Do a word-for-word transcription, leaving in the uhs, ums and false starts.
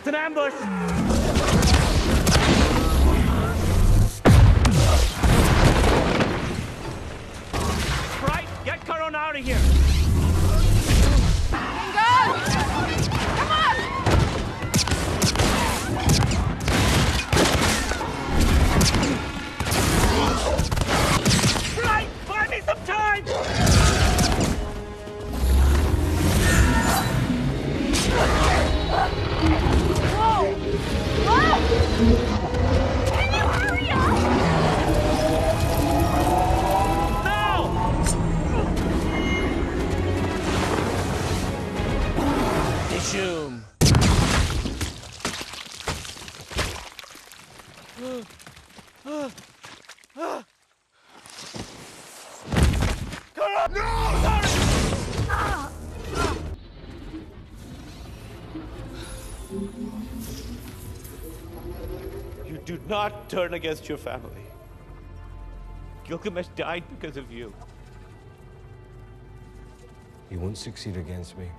It's an ambush! Right, get Caron out of here! Kingo! Come on! Right, buy me some time! Whoa! Whoa! Can you hurry up? Dishoom. No! You do not turn against your family. Gilgamesh died because of you. You won't succeed against me.